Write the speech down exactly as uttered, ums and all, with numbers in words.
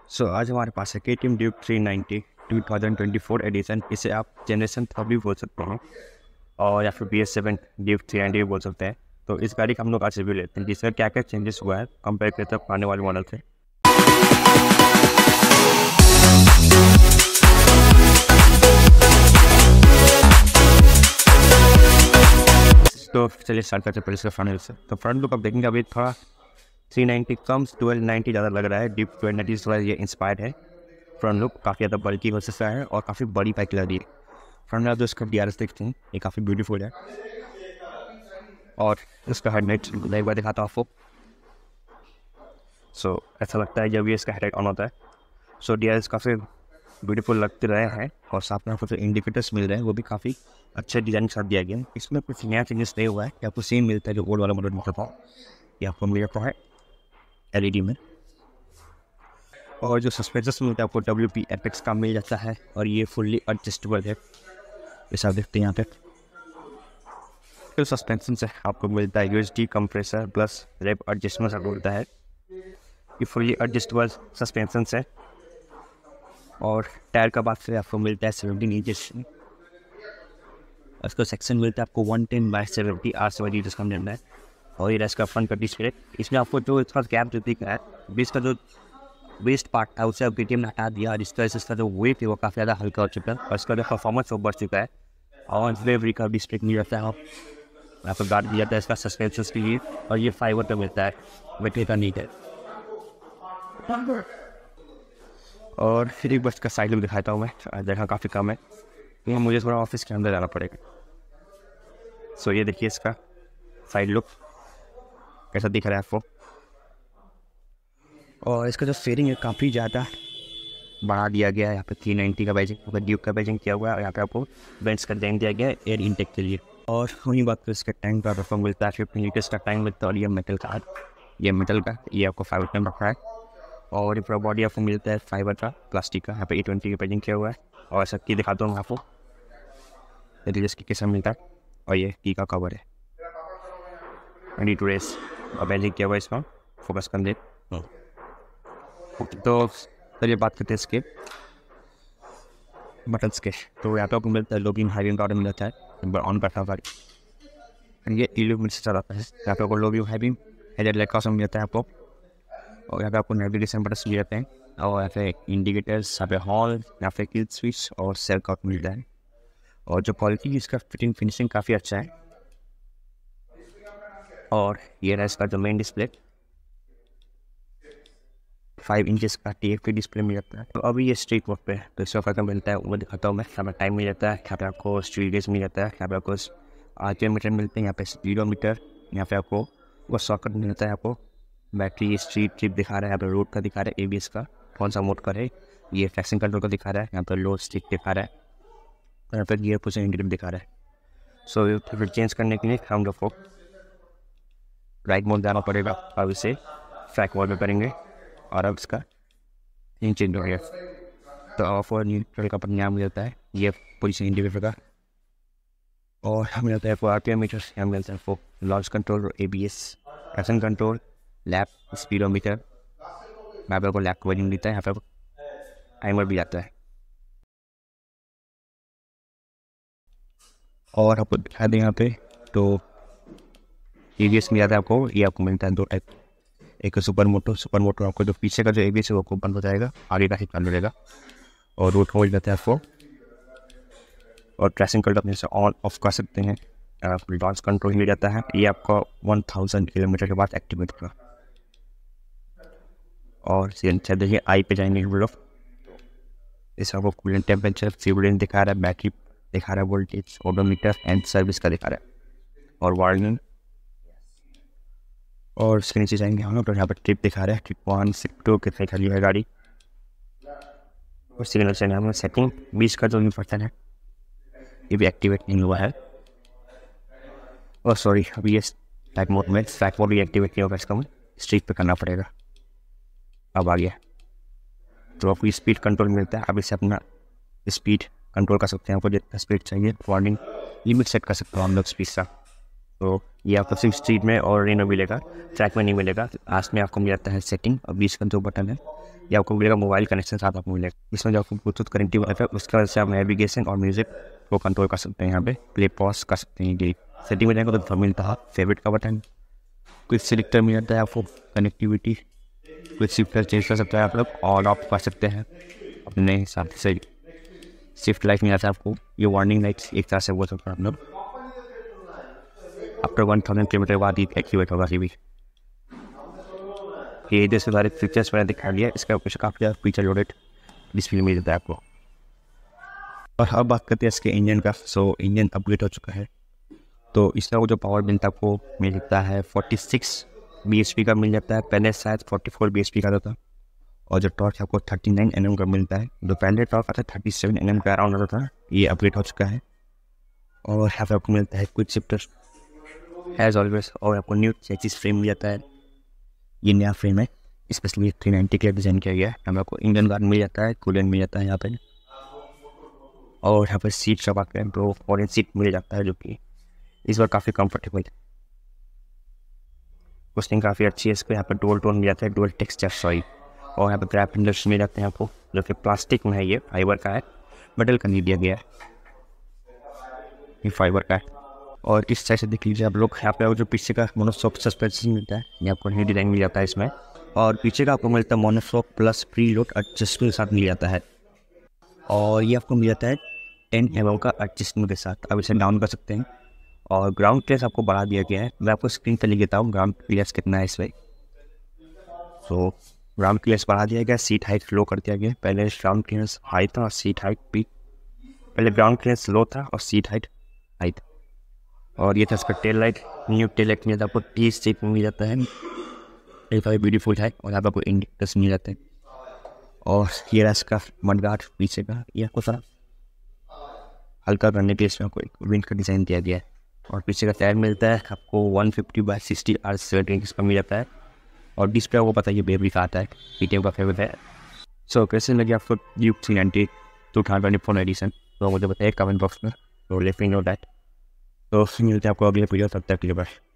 सो so, आज हमारे पास है K T M Duke three ninety two thousand twenty four edition. इसे आप जनरेशन थ्री भी बोल सकते हैं और या फिर B S seven Duke three ninety भी बोल सकते हैं। तो इस गाड़ी का हम लोग आज रिव्यू लेते हैं जिसमें क्या क्या चेंजेस हुआ है कंपेयर करते हैं आने वाले मॉडल से। तो चलिए स्टार्ट करते हैं पहले इसका फ्रंट से। तो फ्रंट लुक आप देखेंगे अभी थोड़ा थ्री नाइंटी कम ट्वेल्व नाइंटी ज़्यादा लग रहा है। ड्यूक ट्वेल्व नाइंटी से थोड़ा ये इंस्पायर्ड है। फ्रंट लुक काफ़ी ज़्यादा बल्कि हो सकता है और काफ़ी बड़ी बाइक लग रही है। फ्रंट में आप जो इसका डी आर एस देखते हैं ये काफ़ी ब्यूटीफुल है। और इसका हेडलाइट एक बार दिखाता हूँ आपको। सो so, ऐसा लगता है जब ये इसका हेडलाइट ऑन होता है। सो डी आर एस काफ़ी ब्यूटीफुल लगते रहे हैं और साथ में आपको जो इंडिकेटर्स मिल रहे हैं वो भी काफ़ी अच्छे डिज़ाइन के साथ दिया गया है। इसमें कुछ नया चेंजेस नहीं हुआ है कि आपको सेम मिलता है जो ओल्ड वाला मॉडल मिलता था, ये आपको मिल जाता है एल ई डी में। और जो सस्पेंशन मिलता है आपको डब्ल्यू पी एपेक्स का मिल जाता है और ये फुल्ली एडजस्टेबल है। जैसा आप देखते हैं यहाँ पे फिर सस्पेंशन से आपको मिलता है U S D compressor plus rep adjustment आपको मिलता है। ये फुल्ली एडजस्टेबल सस्पेंशन है। और टायर का बात करें आपको मिलता है सेवेंटीन इंचेस। इसका सेक्शन मिलता है आपको one ten by seventy R seventy जिसका मिलता है। और ये इसका फ्रंट का डिस्प्ले, इसमें आपको जो इसका गैप जो दिख रहा है बीस का जो वेस्ट पार्ट था उसे अब के टी एम ने हटा दिया और इसका इसका जो वेट है वो काफ़ी ज़्यादा हल्का हो चुका है और इसका जो परफॉर्मेंस वो बढ़ चुका है। और डिलीवरी का डिस्प्ले मिल जाता है, यहाँ पर गार्ड दिया जाता है इसका सस्पेंशन के लिए और ये फाइबर का मिलता है, बैटरी का नहीं है। और फिर एक बस का साइड लुक दिखाता हूँ मैं, जगह काफ़ी कम है तो मुझे थोड़ा ऑफिस के अंदर जाना पड़ेगा। सो ये देखिए इसका साइड लुक कैसा दिख रहा है आपको। और इसका जो फेयरिंग है काफ़ी ज़्यादा बढ़ा दिया गया है। यहाँ पे थ्री नाइंटी का बैजिंग ड्यूक का बैजिंग किया हुआ है और यहाँ पे आपको बेंच का डिजाइन दिया गया है एयर इनटेक के लिए। और वही बात करें इसका टैंक का परफॉर्म मिलता है फिफ्टीन लीटर्स का टैंक मिलता है और ये मेटल का ये मेटल का ये आपको फाइबर में रखा है। और ये पूरा बॉडी आपको मिलता है फाइबर का प्लास्टिक का, यहाँ पे ई ट्वेंटी का बैजिंग किया हुआ है। और ऐसा की दिखाता हूँ आपको रिलीज की कैसा मिलता है। और ये की का कवर है ट्वेंटी टू रेस और बैजिंग किया हुआ है इसका, फोकस कर दे। तो चलिए बात करते हैं इसके बटन्स के। तो यहाँ पे आपको मिलता है लो बीम हाई बीम का ऑर्डर मिल जाता है, नंबर ऑन करता है गाड़ी, ये इल्यूमिनेट से चलाता है। यहाँ पे आपको low beam high beam header light का ऑप्शन मिल जाता है आपको। और यहाँ पे आपको नेविगेशन बटन्स मिल जाते हैं और यहाँ पे इंडिकेटर्स, यहाँ पे हॉर्न, यहाँ पे किल स्विच और सेल का मिलता है। और जो क्वालिटी इसका फिटिंग फिनिशिंग काफ़ी अच्छा है। और ये रहा इसका जो मेन डिस्प्ले फाइव इंचेस का टी एफ टी डिस्प्ले मिल जाता है। तो अभी ये स्ट्रीट वर्क पे है तो इसका क्या मिलता है वो दिखाता हूँ मैं। यहाँ पे टाइम मिल जाता है, यहाँ पे आपको स्ट्रीट रेस मिल जाता है, यहाँ पे आपको आर पी एम मीटर मिलते हैं, यहाँ पे स्पीडोमीटर, यहाँ पे आपको वो सॉकेट मिल जाता है। आपको बैटरी स्ट्रीट ट्रिप दिखा रहा है, यहाँ पे रोड का दिखा रहा है, ए बी एस का कौन सा मोड का है, ये फ्लैक्सिंग कंट्रोल का दिखा रहा है, यहाँ पर लो स्टिक दिखा रहा है, यहाँ पर गियर पोजिशन इंडिकेटर दिखा रहा है। सो फिर चेंज करने के लिए हम लोग को राइट मोड जाना पड़ेगा। अब इसे ट्रैक मोड में करेंगे और अब इसका इंजन हो गया तो ऑफ और न्यूट्रल का परिणाम मिल जाता है, ये पोजीशन इंडिकेटर का। और हमें मिलता है आपको आर पी एम मीटर, यहाँ मिलता है आपको launch control, A B S, action control, lap, speedometer, यहाँ पे आपको लैप का वर्जन मिलता है, यहाँ पे टाइमर भी आता है। और आपको दिखा दें यहाँ पे तो ए बी एस मिल जाता है आपको, ये आपको मिलता है दो टाइप, एक सुपर मोटो सुपर मोटो आपको जो पीछे का जो ए बी एस है वो बंद हो जाएगा, आगे का ही चालू रहेगा। और रोड हो जाता है आपको। और ट्रेसिंग कंट्रोल अपने से ऑन ऑफ कर सकते हैं। लॉन्च कंट्रोल मिल जाता है, ये आपका वन थाउजेंड किलोमीटर के बाद एक्टिवेट होगा। और देखिए आई पे जाएंगे हम लोग, इस आपको कूलेंट टेम्परेचर, फ्यूल रेंज दिखा रहा है, बैटरी दिखा रहा है, वोल्टेज, ओडोमीटर एंड सर्विस का दिखा रहा है और वार्निंग। और इसके नीचे जाएंगे हम लोग तो यहाँ पर ट्रिप दिखा रहा है, ट्रिप वन सिप टू कितने खाली है गाड़ी। और सिग्नल से हमें सेटिंग बीस का जो पर्सन है ये भी एक्टिवेट नहीं हुआ है। और सॉरी अभी ये ट्रैक मोड में ट्रैक मोड भी एक्टिवेट नहीं होगा, इसका हमें स्ट्रीट पे करना पड़ेगा। अब आ गया तो आपको स्पीड कंट्रोल मिलता है, अब इसे अपना स्पीड कंट्रोल कर सकते हैं, आपको जितना स्पीड चाहिए वार्निंग लिमिट सेट कर सकते हो हम लोग स्पीड का। तो ये आपको सिर्फ स्ट्रीट में और रेनो मिलेगा, ट्रैक में नहीं मिलेगा। लास्ट में आपको मिल जाता है सेटिंग और बीच का जो बटन है ये आपको मिलेगा मोबाइल कनेक्शन साथ आपको मिलेगा। इसमें जो आपको ब्लूटूथ कनेक्टिव है उसकी वजह से आप नेविगेशन और म्यूजिक को कंट्रोल कर सकते हैं। यहाँ पे प्ले पॉज कर सकते हैं। ये सेटिंग में जाएंगे तो मिलता है फेवरेट का बटन, कुछ सिलेक्टर मिल जाता है आपको, कनेक्टिविटी, कुछ सिलेक्टर चेंज कर सकते हैं आप लोग, ऑन ऑफ कर सकते हैं अपने हिसाब से। शिफ्ट लाइट मिल जाता है आपको, ये वार्निंग लाइट्स एक तरह से बोल सकते हैं आप लोग। आफ्टर वन थाउजेंड किलोमीटर बाद ये एक्टिवेट होगा। ये भी ये जैसे सारे फीचर्स मैंने दिखा दिया। इसका कुछ काफ़ी ज़्यादा फीचर लोडेड डिस्प्ले मिल जाता है आपको। और अब बात करते हैं इसके इंजन का। सो इंजन अपग्रेड हो चुका है, तो इसका वो जो पावर मिलता है आपको मिल जाता है forty six B H P का मिल जाता है। पहले शायद forty four B H P का था। और जो टॉर्क आपको थर्टी नाइन एन एम का मिलता है। जो पहले टॉर्क आता है थर्टी सेवन एन एम का अराउंड आता था, ये अपग्रेड हो चुका है। और यहाँ पे आपको मिलता है क्विक शिफ्टर एज ऑलवेज। और आपको न्यू चेसिस फ्रेम मिल जाता है, ये नया फ्रेम है, स्पेशली थ्री नाइन्टी के लिए डिज़ाइन किया गया है। हमें आपको इंजन गार्ड मिल जाता है, कूलेंट मिल जाता है यहाँ पे। और यहाँ पर सीट सब आते हैं तो ऑरेंज सीट मिल जाता है, जो कि इस बार काफ़ी कंफर्टेबल है। कुशनिंग काफ़ी अच्छी है इसको। यहाँ पर डुअल टोन मिल जाता है, डुअल टेक्सचर सॉरी। और यहाँ पर ग्रैप हैंडल्स मिल जाते हैं आपको, जो कि प्लास्टिक में है, ये फाइबर का है, मेटल का नहीं दिया गया है, ये फाइबर का है। और इस साइड से देख लीजिए आप लोग, यहाँ पे जो पीछे का मोनोशॉक सस्पेंशन मिलता है, ये आपको न्यू डिज़ाइन मिल जाता है इसमें। और पीछे का आपको मिलता है monoshock plus preload adjustment के साथ मिल जाता है। और ये आपको मिल जाता है टेन एम एम का एडजस्टमेंट के साथ, आप इसे डाउन कर सकते हैं। और ग्राउंड क्लियरेंस आपको बढ़ा दिया गया है, मैं आपको स्क्रीन पर लिख देता हूँ ग्राउंड क्लियरेंस कितना है इसमें। तो ग्राउंड क्लियरेंस बढ़ा दिया गया, सीट हाइट लो कर दिया गया। पहले ग्राउंड क्लियरेंस हाई था और सीट हाइट भी, पहले ग्राउंड क्लियरेंस लो था और सीट हाइट हाई था। और ये था इसका tail light, new tail light मिल जाता है आपको, टी शेप में मिल जाता है, ये काफ़ी ब्यूटीफुल है। और यहाँ पर आपको इंडिकेटर्स मिल जाते हैं। और ये रहा इसका मडगार्ड पीछे का, ये आपको सारा हल्का करने के लिए इसमें आपको एक विंड का डिज़ाइन दिया गया है। और पीछे का टायर मिलता है आपको one fifty by sixty R seventy inch का मिल जाता है। और डिस्प्ले आपको पता है ये बेबी का आता है, के टी एम का फेवरेट है। सो so, कैसे लगे आपको Duke three ninety two thousand twenty four edition, तो मुझे बताइए कमेंट बॉक्स में। तो लेट मी नो दैट। तो मिलते हैं आपको अगले वीडियो, तब तक के लिए बाय।